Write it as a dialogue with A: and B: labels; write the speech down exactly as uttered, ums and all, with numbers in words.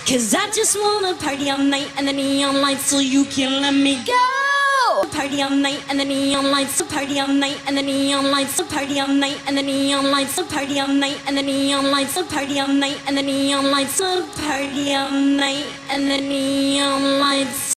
A: Cause I just wanna party all night and the neon lights so you can let me go. Party all night and the neon lights, party all night and the neon lights, party all night and the neon lights, party all night and the neon lights, party all night and the neon lights, party all night and the neon lights.